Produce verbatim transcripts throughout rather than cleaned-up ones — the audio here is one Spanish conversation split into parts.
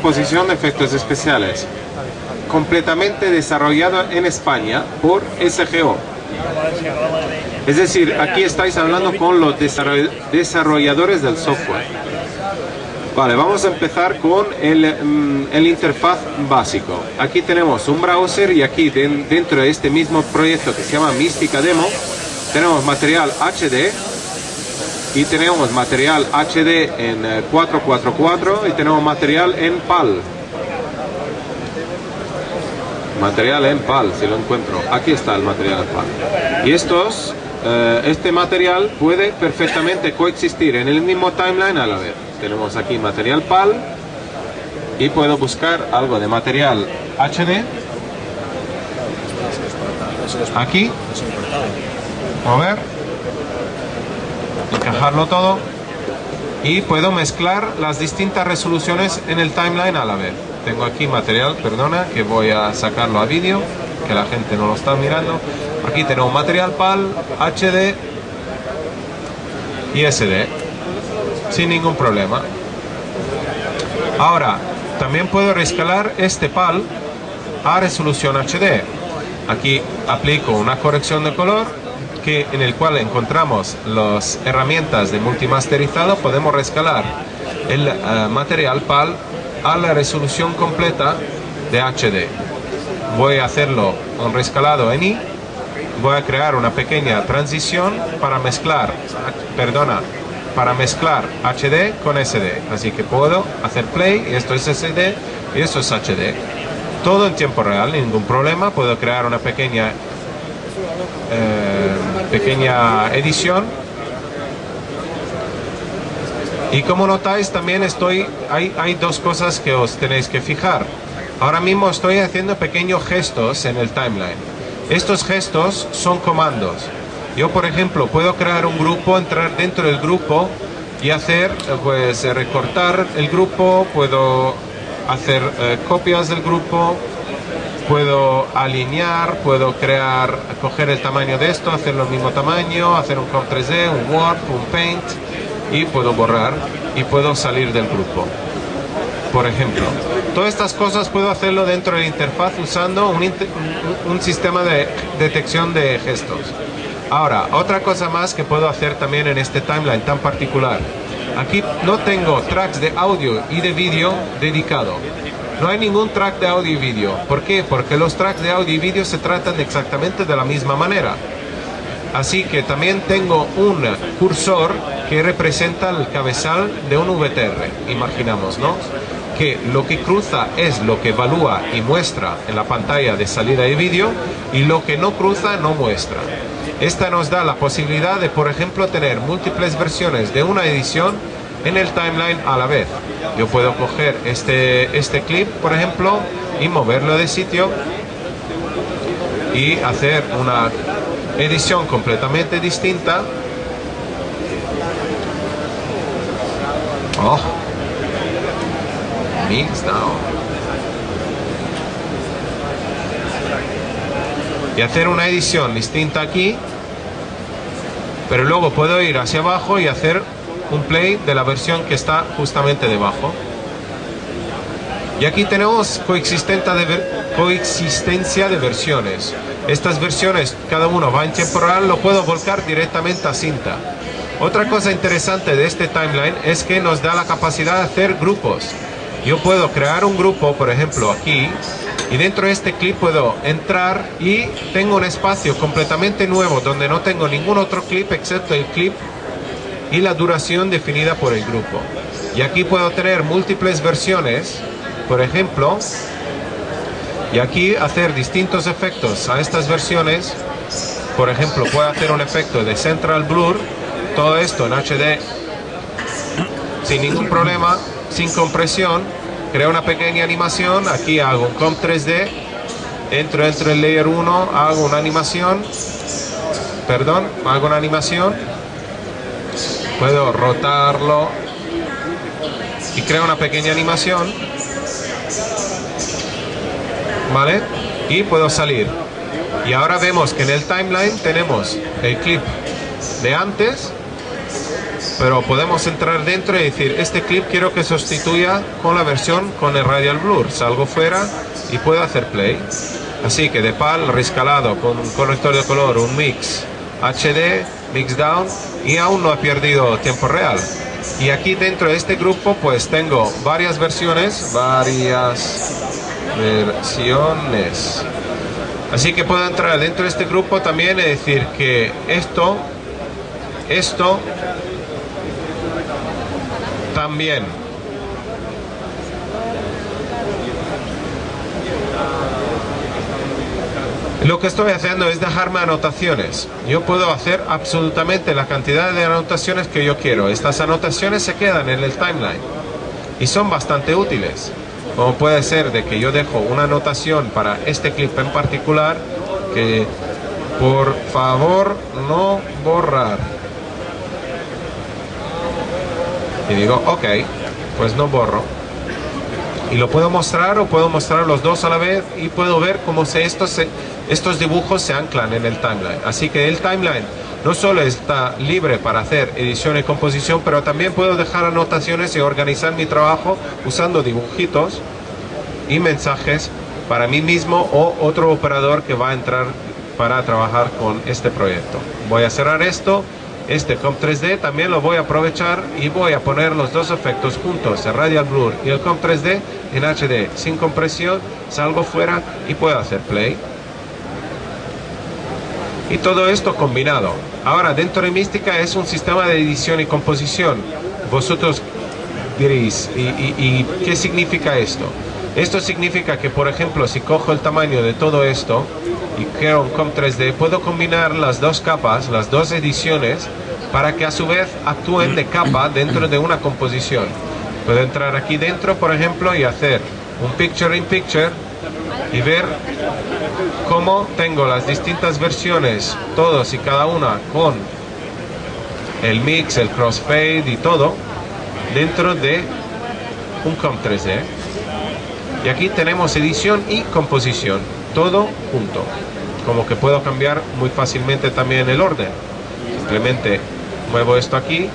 composición de efectos especiales, completamente desarrollado en España por S G O. Es decir, aquí estáis hablando con los desarrolladores del software. Vale, vamos a empezar con el, el interfaz básico. Aquí tenemos un browser y aquí dentro de este mismo proyecto que se llama Mística Demo, tenemos material H D y tenemos material H D en cuatrocientos cuarenta y cuatro y tenemos material en P A L. Material en P A L, si lo encuentro. Aquí está el material en P A L. Y estos, eh, este material puede perfectamente coexistir en el mismo timeline a la vez. Tenemos aquí material P A L y puedo buscar algo de material H D. Aquí. Mover. Encajarlo todo. Y puedo mezclar las distintas resoluciones en el timeline a la vez. Tengo aquí material, perdona, que voy a sacarlo a vídeo, que la gente no lo está mirando. Aquí tenemos material P A L, H D y S D, sin ningún problema. Ahora, también puedo rescalar este P A L a resolución H D. Aquí aplico una corrección de color, que, en el cual encontramos las herramientas de multimasterizado. Podemos rescalar el uh, material P A L a la resolución completa de H D. Voy a hacerlo un rescalado en I. Voy a crear una pequeña transición para mezclar, perdona, para mezclar H D con S D. Así que puedo hacer play y esto es S D y esto es H D. Todo en tiempo real, ningún problema. Puedo crear una pequeña eh, pequeña edición. Y como notáis, también estoy hay, hay dos cosas que os tenéis que fijar. Ahora mismo estoy haciendo pequeños gestos en el timeline. Estos gestos son comandos. Yo, por ejemplo, puedo crear un grupo, entrar dentro del grupo y hacer, pues, recortar el grupo. Puedo hacer eh, copias del grupo. Puedo alinear, puedo crear, coger el tamaño de esto, hacerlo el mismo tamaño, hacer un comp tres D, un Warp, un Paint. Y puedo borrar y puedo salir del grupo, por ejemplo. Todas estas cosas puedo hacerlo dentro de la interfaz usando un, un sistema de detección de gestos. Ahora, otra cosa más que puedo hacer también en este timeline tan particular. Aquí no tengo tracks de audio y de vídeo dedicado. No hay ningún track de audio y vídeo. ¿Por qué? Porque los tracks de audio y vídeo se tratan exactamente de la misma manera. Así que también tengo un cursor que representa el cabezal de un V T R. Imaginamos, ¿no? Que lo que cruza es lo que evalúa y muestra en la pantalla de salida de vídeo, y lo que no cruza no muestra. Esta nos da la posibilidad de, por ejemplo, tener múltiples versiones de una edición en el timeline a la vez. Yo puedo coger este, este clip, por ejemplo, y moverlo de sitio y hacer una edición completamente distinta. Oh, mix now. Y hacer una edición distinta aquí, pero luego puedo ir hacia abajo y hacer un play de la versión que está justamente debajo. Y aquí tenemos coexistencia de, ver, coexistencia de versiones. Estas versiones, cada uno va en tiempo real, lo puedo volcar directamente a cinta. Otra cosa interesante de este timeline es que nos da la capacidad de hacer grupos. Yo puedo crear un grupo, por ejemplo, aquí, y dentro de este clip puedo entrar y tengo un espacio completamente nuevo donde no tengo ningún otro clip excepto el clip y la duración definida por el grupo. Y aquí puedo tener múltiples versiones, por ejemplo, y aquí hacer distintos efectos a estas versiones. Por ejemplo, puedo hacer un efecto de Central Blur, todo esto en H D sin ningún problema, sin compresión. Creo una pequeña animación, aquí hago un comp tres D, entro entre el layer uno, hago una animación, perdón, hago una animación, puedo rotarlo y creo una pequeña animación, ¿vale? Y puedo salir. Y ahora vemos que en el timeline tenemos el clip de antes pero podemos entrar dentro y decir, este clip quiero que sustituya con la versión con el radial blur. Salgo fuera y puedo hacer play. Así que de PAL rescalado con un corrector de color, un mix H D, mix down, y aún no he perdido tiempo real. Y aquí dentro de este grupo pues tengo varias versiones, varias versiones. Así que puedo entrar dentro de este grupo también y decir que esto, esto también. Lo que estoy haciendo es dejarme anotaciones. Yo puedo hacer absolutamente la cantidad de anotaciones que yo quiero. Estas anotaciones se quedan en el timeline y son bastante útiles. Como puede ser de que yo dejo una anotación para este clip en particular, que por favor no borrar. Y digo, ok, pues no borro. Y lo puedo mostrar o puedo mostrar los dos a la vez y puedo ver cómo se estos, se, estos dibujos se anclan en el timeline. Así que el timeline no solo está libre para hacer edición y composición, pero también puedo dejar anotaciones y organizar mi trabajo usando dibujitos y mensajes para mí mismo o otro operador que va a entrar para trabajar con este proyecto. Voy a cerrar esto. Este Comp tres D también lo voy a aprovechar y voy a poner los dos efectos juntos, el Radial Blur y el Comp tres D en H D, sin compresión. Salgo fuera y puedo hacer play. Y todo esto combinado. Ahora, dentro de Mística es un sistema de edición y composición. Vosotros diréis, ¿y, y, y qué significa esto? Esto significa que, por ejemplo, si cojo el tamaño de todo esto y creo un Comp tres D, puedo combinar las dos capas, las dos ediciones, para que a su vez actúen de capa dentro de una composición. Puedo entrar aquí dentro, por ejemplo, y hacer un picture in picture y ver cómo tengo las distintas versiones, todos y cada una con el mix, el crossfade y todo, dentro de un Comp tres D. Y aquí tenemos edición y composición, todo junto. Como que puedo cambiar muy fácilmente también el orden. Simplemente muevo esto aquí,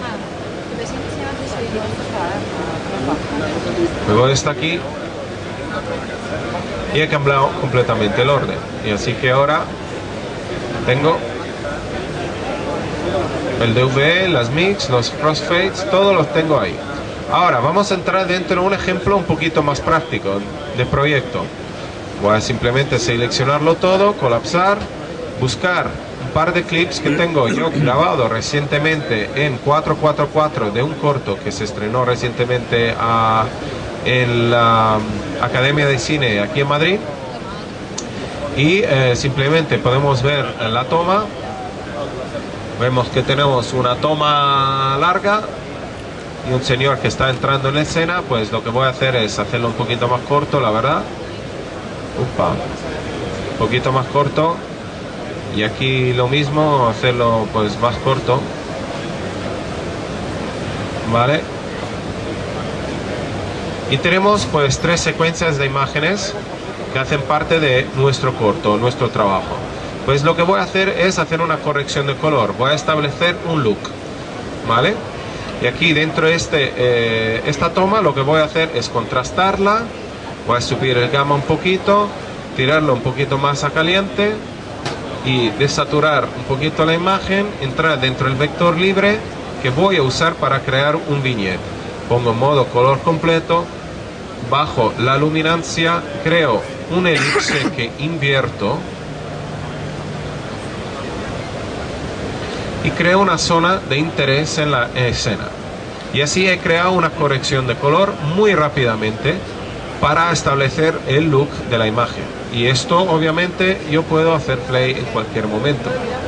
muevo esto aquí y he cambiado completamente el orden. Y así que ahora tengo el D V E, las mix, los crossfades, todos los tengo ahí. Ahora vamos a entrar dentro de un ejemplo un poquito más práctico de proyecto. Voy a simplemente seleccionarlo todo, colapsar, buscar un par de clips que tengo yo grabado recientemente en cuatro cuatro cuatro de un corto que se estrenó recientemente a, en la Academia de Cine aquí en Madrid. Y eh, simplemente podemos ver la toma. Vemos que tenemos una toma larga y un señor que está entrando en la escena. Pues lo que voy a hacer es hacerlo un poquito más corto, la verdad. Upa, un poquito más corto. Y aquí lo mismo, hacerlo pues más corto. Vale. Y tenemos pues tres secuencias de imágenes que hacen parte de nuestro corto, nuestro trabajo. Pues lo que voy a hacer es hacer una corrección de color. Voy a establecer un look. Vale. Y aquí dentro de este, eh, esta toma lo que voy a hacer es contrastarla. Voy a subir el gamma un poquito, tirarlo un poquito más a caliente y desaturar un poquito la imagen, entrar dentro del vector libre que voy a usar para crear un viñete. Pongo modo color completo, bajo la luminancia, creo un elipse que invierto y creo una zona de interés en la escena. Y así he creado una corrección de color muy rápidamente para establecer el look de la imagen. Y esto obviamente yo puedo hacer play en cualquier momento.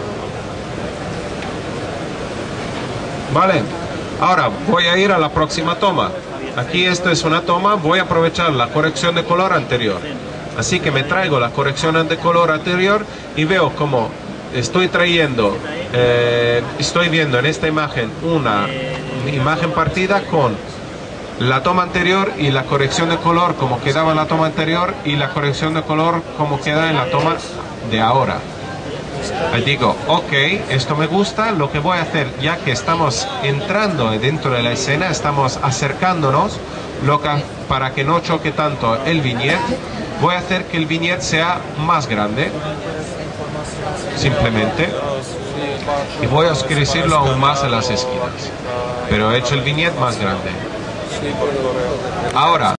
Vale, ahora voy a ir a la próxima toma. Aquí esto es una toma, voy a aprovechar la corrección de color anterior. Así que me traigo la corrección de color anterior y veo como estoy trayendo, eh, estoy viendo en esta imagen una imagen partida con la toma anterior y la corrección de color como quedaba en la toma anterior y la corrección de color como queda en la toma de ahora. Y digo, ok, esto me gusta, lo que voy a hacer, ya que estamos entrando dentro de la escena, estamos acercándonos, lo que, para que no choque tanto el viñet, voy a hacer que el viñet sea más grande, simplemente, y voy a oscurecerlo aún más en las esquinas, pero he hecho el viñet más grande. Ahora,